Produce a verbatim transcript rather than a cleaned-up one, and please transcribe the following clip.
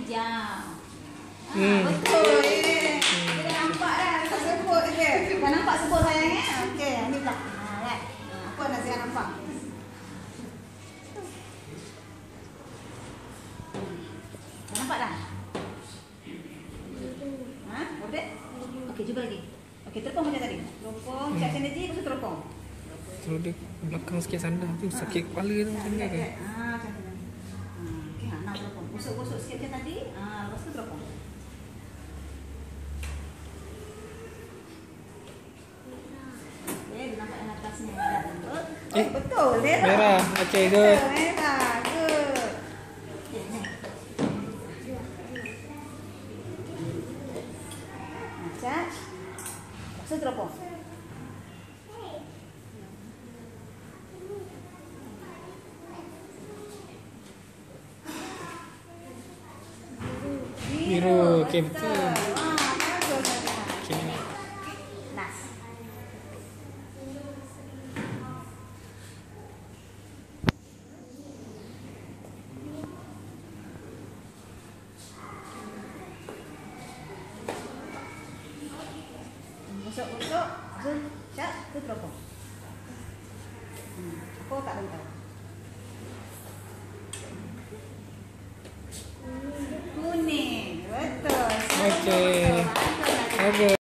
hijau. Hmm. Ah, betul. Eh. Hmm. Kita nampak dah. Tak sebut je. Dah nampak sebut sayang eh? Okey, ni pula. Ha, right. Ha, apa Nazia nampak? Dah nampak dah? Ha? Boleh? Okey, cuba lagi. Okey, teropong macam tadi. Teropong, charge energy, lepas tu teropong. Kalau dia belakang sikit sandar tu sakit kepala tu macam ni ke? Ah, macam tu. Okey, ha, nak teropong. Gosok-gosok sikit macam tadi. Ah, lepas tu teropong. Okey, nampak yang atasnya dah lembut. Oh, Eh, betul, merah. merah. Okey, good. Betul, merah. Good. Okey, ni. Charge. Lepas tu teropong. Biru. Okey, betul. Ah, bagus. Okey, ni. Nas. Gosok-gosok, zoom, cat, tu teropong. Hmm, apa tak tahu. Kuning, betul. Okey. Betul. Bagus.